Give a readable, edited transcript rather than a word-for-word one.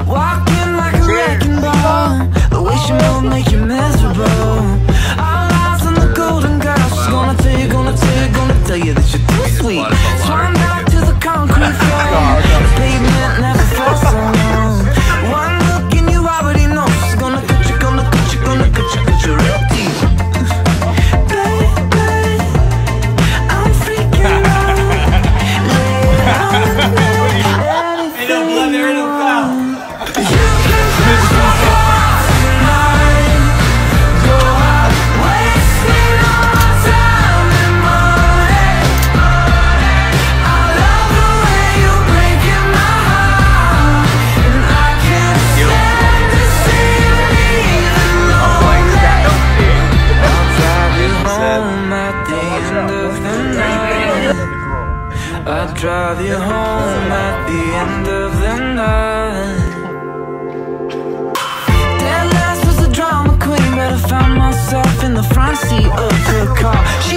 walking like a wrecking ball. The way she move make you miserable. All eyes on the golden girl. She's gonna tell you that you're too sweet. Swan back to the concrete floor. The pavement never felt so long. One look and you already know she's gonna cut you real deep. Baby, I'm freaking out. Ain't no blood there, ain't no foul. You can touch my heart tonight. You're wasting all my time and money. I love the way you're breaking my heart, and I can't stand to see you leaving lonely. I'll drive you home at the end of the night. I'll drive you home at the end of the night. Dead last was the drama queen, but I found myself in the front seat of her car. She